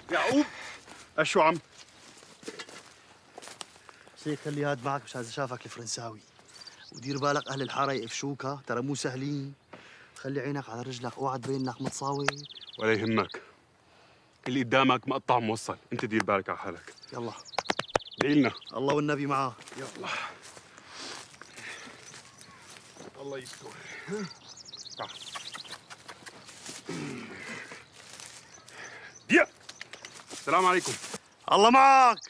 يعقوب. شو عم؟ شيخ خلي هاد معك مشان اذا شافك الفرنساوي، ودير بالك اهل الحاره يقفشوك، ترى مو سهلين. خلي عينك على رجلك، اوعى تبين انك متصاوي. ولا يهمك، اللي قدامك مقطع موصل، انت دير بالك على حالك. يلا ادعي لنا. الله والنبي معاه. يلا الله يستر. تعال يا السلام عليكم. الله معك.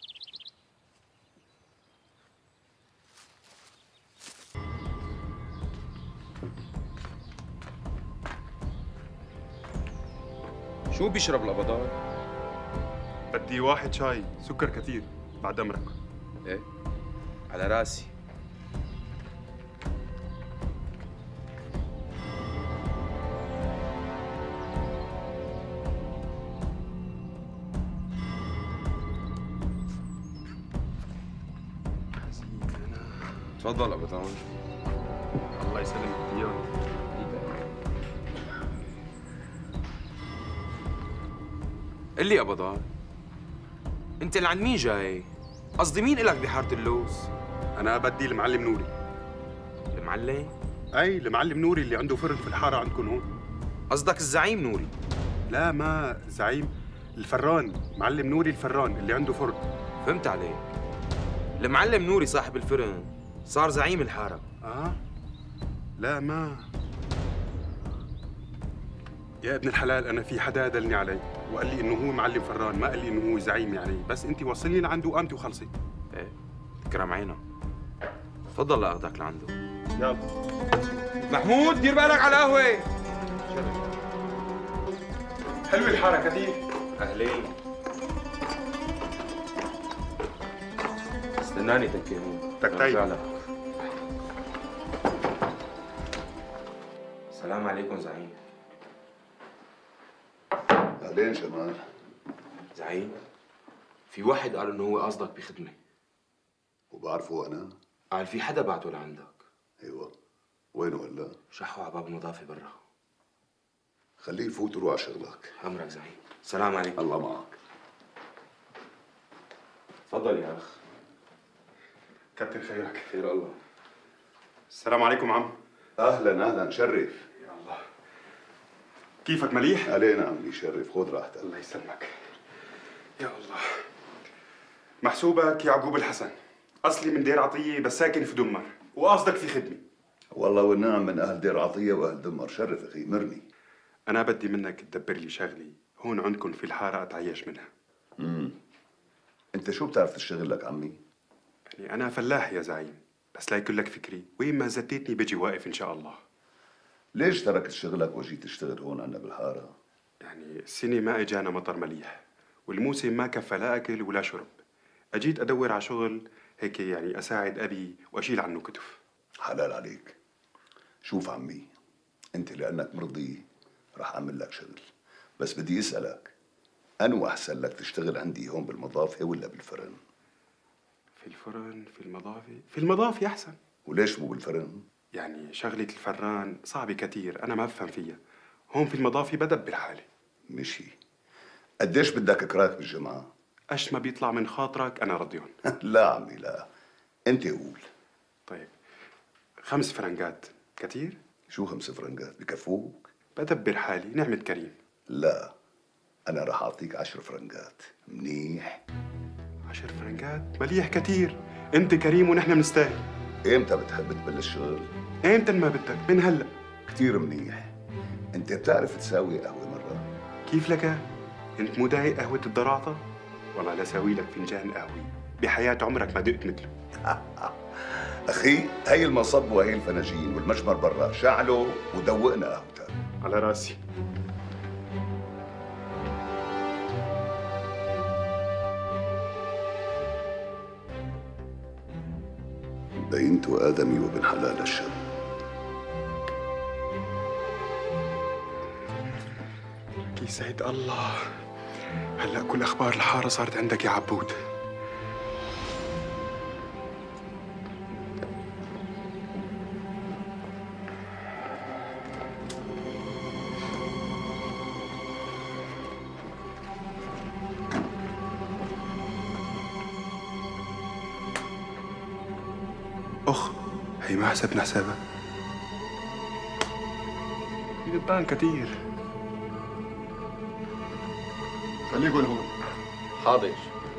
شو بيشرب القبضان؟ بدي واحد شاي سكر كثير بعد امرك. ايه على راسي. تفضل قبضان. الله يسلمك اياه. قل لي قبضان، انت لعند مين جاي؟ قصدي مين إلك بحارة اللوز؟ انا بدي المعلم نوري. المعلم؟ اي المعلم نوري اللي عنده فرن في الحاره عندكم هون. قصدك الزعيم نوري؟ لا ما زعيم، الفران، معلم نوري الفران اللي عنده فرن. فهمت عليك. المعلم نوري صاحب الفرن صار زعيم الحارة. لا ما يا ابن الحلال، انا في حدا دلني علي وقال لي انه هو معلم فران، ما قال لي انه هو زعيم يعني، بس انت وصلني لعنده وقامتي وخلصي. ايه تكرم عينك. تفضل لاخذك لعنده. يلا محمود دير بالك على القهوة. حلوة الحارة كثير. اهلين. استناني تكي هون. تكتاي. السلام عليكم زعيم. أهلين جمال. زعيم، في واحد قال انه هو قصدك بخدمة. وبعرفه أنا؟ قال في حدا بعته لعندك. أيوة، وينه هلا؟ شحوا على باب النظافة برا. خليه يفوت وروح على شغلك. أمرك زعيم. السلام عليكم. الله معك. تفضل يا أخ. كتر خيرك. خير الله. السلام عليكم عم. أهلا أهلا، شرف. يا الله. كيفك مليح؟ علينا عمي، شرف، خذ راحتك. الله يسلمك. يا الله. محسوبك يعقوب الحسن، أصلي من دير عطية بس ساكن في دمر، وقصدك في خدمة. والله والنعم من أهل دير عطية وأهل دمر، شرف أخي مرني. أنا بدي منك تدبر لي شغلي هون عندكم في الحارة أتعيش منها. أنت شو بتعرف تشتغل لك عمي؟ يعني أنا فلاح يا زعيم، بس ليكن لك فكري، وين ما زتيتني بجي واقف إن شاء الله. ليش تركت شغلك وجيت تشتغل هون عنا بالحارة؟ يعني السنة ما إجانا مطر مليح، والموسم ما كفى لا أكل ولا شرب. أجيت أدور على شغل هيك يعني أساعد أبي وأشيل عنه كتف. حلال عليك. شوف عمي، أنت لأنك مرضي رح أعمل لك شغل، بس بدي أسألك، أنو أحسن لك تشتغل عندي هون بالمضافة ولا بالفرن؟ في الفرن، في المضافة، في المضافة أحسن. وليش مو بالفرن؟ يعني شغلة الفران صعبة كتير، أنا ما بفهم فيها. هون في المضافة بدبر حالي. مشي. قديش بدك كراك بالجمعة؟ أش ما بيطلع من خاطرك أنا رضيون. لا عمي لا، أنت قول. طيب 5 فرنجات كتير؟ شو 5 فرنجات بكفوك؟ بدبر حالي، نعمة كريم. لا، أنا رح أعطيك 10 فرنجات، منيح؟ 10 فرنجات؟ مليح كتير، أنت كريم ونحن بنستاهل. إمتى بتحب تبلش شغل؟ إمتى ما بدك، من هلأ. كتير منيح. أنت بتعرف تساوي قهوة مرة؟ كيف لك؟ أنت مو دايق قهوة الضراطة؟ والله لساوي لك فنجان قهوة بحياة عمرك ما دقت مثله. أخي هي المصب وهي الفناجين والمجمر برا، شعله ودوقنا قهوتك. على راسي. بينت آدمي وابن حلال الشر. يسعد الله. هلا كل اخبار الحاره صارت عندك يا عبود. هي ما حسبنا حسابها. في دبان كتير. خليكن هون. حاضر.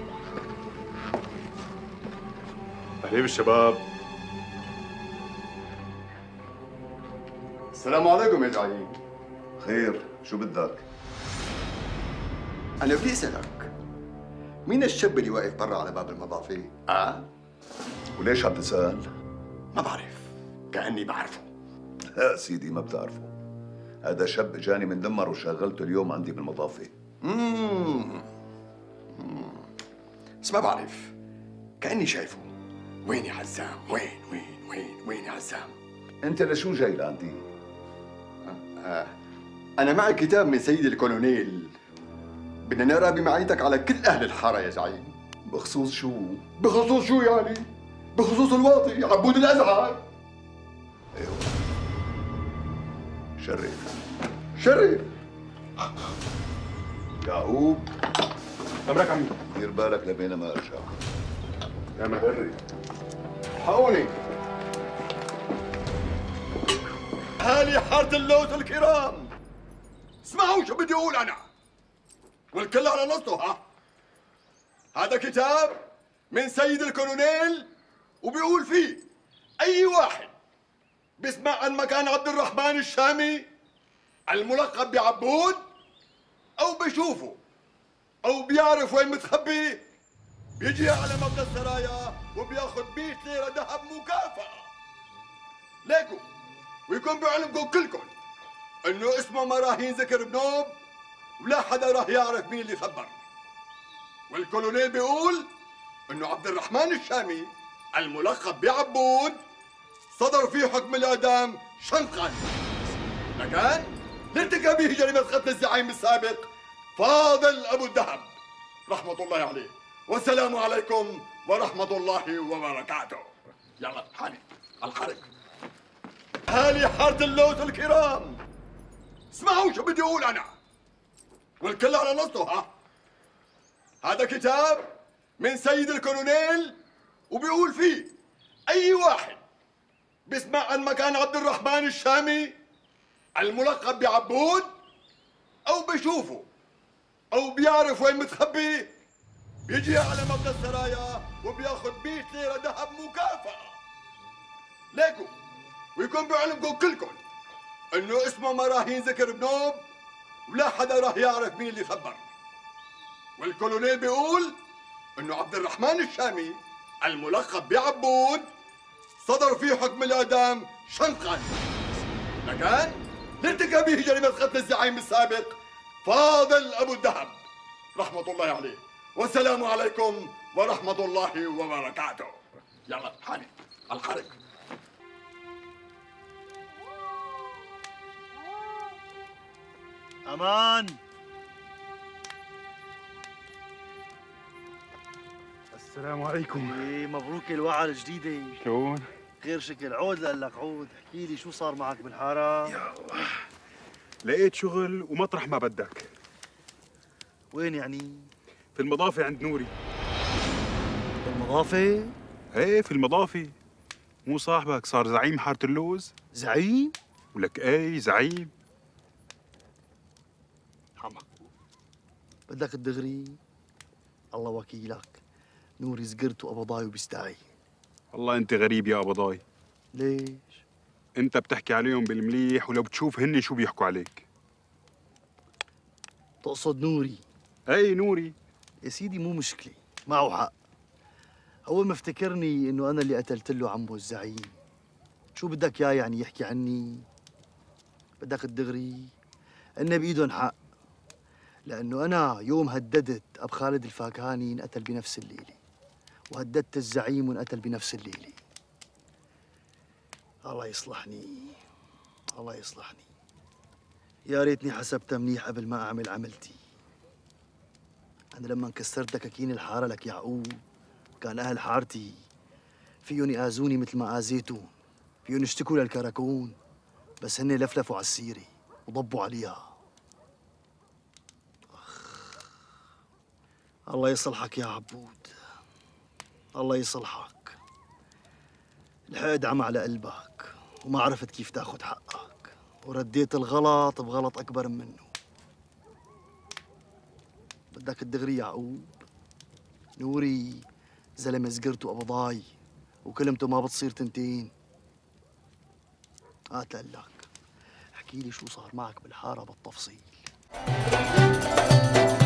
أهلين بالشباب. السلام عليكم يا زعيم. خير، شو بدك؟ أنا بدي أسألك، مين الشاب اللي واقف برا على باب المضافة؟ وليش عم تسأل؟ ما بعرف، كأني بعرفه. لا سيدي ما بتعرفه. هذا شاب جاني من دمر وشغلته اليوم عندي بالمضافة. بس ما بعرف، كأني شايفه. وين يا عزام؟ وين يا عزام؟ أنت لشو جاي لعندي؟ أنا معي كتاب من سيد الكولونيل، بدنا نقرا بمعيتك على كل أهل الحارة يا زعيم. بخصوص شو؟ بخصوص شو يعني؟ بخصوص الواطي عبود الأزهر. ايوه. شرف. شرف. يعقوب أمرك عمي. دير بالك لبين ما ارجع. يا مهري. حقوني. أهالي حارة اللوز الكرام، اسمعوا شو بدي أقول أنا، والكل على نصه. هذا كتاب من سيد الكولونيل، وبيقول فيه أي واحد بيسمع عن مكان عبد الرحمن الشامي الملقب بعبود، أو بيشوفه أو بيعرف وين متخبي، بيجي على مبنى السرايا وبياخذ 100 ليرة ذهب مكافأة. ليكو ويكون بعلمكم كلكم انه اسمه ما راح ينذكر بنوب، ولا حدا راح يعرف مين اللي خبر. والكولونيل بيقول انه عبد الرحمن الشامي الملقب بعبود صدر فيه حكم الاعدام شنقا، لكن لارتكاب به جريمه قتل الزعيم السابق فاضل ابو الذهب رحمه الله عليه. والسلام عليكم ورحمه الله وبركاته. يلا حالي على الحرب. أهالي حارة اللوز الكرام، اسمعوا شو بدي أقول أنا، والكل على نصه. هذا كتاب من سيد الكولونيل، وبيقول فيه أي واحد بيسمع عن مكان عبد الرحمن الشامي الملقب بعبود، أو بيشوفه أو بيعرف وين متخبي، بيجي على مبنى السرايا وبياخذ 100 ليرة ذهب مكافأة. ليكو ويكون بعلمكم كلكم انه اسمه ما راح ينذكر بنوب، ولا حدا راح يعرف مين اللي خبر. والكولونيل بيقول انه عبد الرحمن الشامي الملقب بعبود صدر فيه حكم الاعدام شنقا، لكن لارتكاب به جريمه قتل الزعيم السابق فاضل ابو الذهب رحمه الله عليه. والسلام عليكم ورحمه الله وبركاته. يلا حالي على الحرب. أمان. السلام عليكم. إيه مبروك الوعى الجديدة. شلون؟ غير شكل. عود قال لك عود، احكي لي شو صار معك بالحارة؟ يا الله. لقيت شغل ومطرح ما بدك. وين يعني؟ في المضافة عند نوري. بالمضافة؟ ايه في المضافة. مو صاحبك صار زعيم حارة اللوز؟ زعيم؟ ولك ايه زعيم. حما بدك الدغري؟ الله وكيلك، نوري زقرت وقبضاي وبيستعي. والله انت غريب يا قبضاي. ليش؟ انت بتحكي عليهم بالمليح، ولو بتشوف هن شو بيحكوا عليك. تقصد نوري؟ اي نوري. يا سيدي مو مشكلة، معه حق. هو مفتكرني انه انا اللي قتلت له عمه الزعيم. شو بدك اياه يعني يحكي عني؟ بدك الدغري؟ إن بإيدهم حق، لأنه أنا يوم هددت أب خالد الفاكهاني انقتل بنفس الليلة، وهددت الزعيم وانقتل بنفس الليلة. الله يصلحني، الله يصلحني. يا ريتني حسبتها منيح قبل ما أعمل عملتي. أنا لما كسرت دكاكين الحارة لك يعقوب، كان أهل حارتي فيهم يآذوني مثل ما آذيتهم، فيهم يشتكوا للكراكون، بس هن لفلفوا على السيرة وضبوا عليها. الله يصلحك يا عبود، الله يصلحك. الحقد عم على قلبك وما عرفت كيف تاخد حقك، ورديت الغلط بغلط أكبر منه. بدك الدغري يعقوب؟ نوري زلمة زقرته قبضاي وكلمته ما بتصير تنتين. هات لك احكي لي شو صار معك بالحارة بالتفصيل.